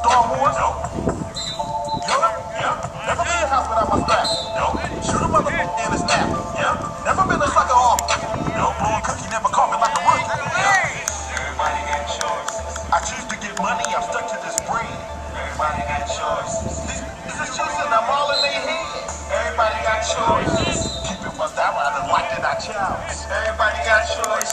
Star Wars? Never been a house without my strap. Shoot a motherfucker in the snap. Never been a sucker off. Blowing cookie never caught me like a rookie. Everybody got choices. I choose to get money, I'm stuck to this bread. Everybody got choices. These is choosing, I'm all in their head. Everybody got choices. Keep it 1,000 and like it, I choose. Everybody got choices.